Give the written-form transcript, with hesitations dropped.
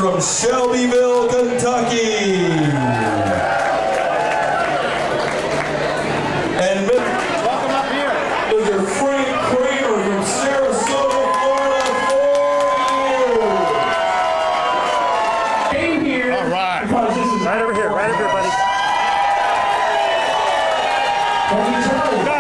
from Shelbyville, Kentucky. And welcome up here. Mr. Frank Kramer from Sarasota, Florida, 4 years. Came here. All right. Because this is right over here, buddy. Can you tell?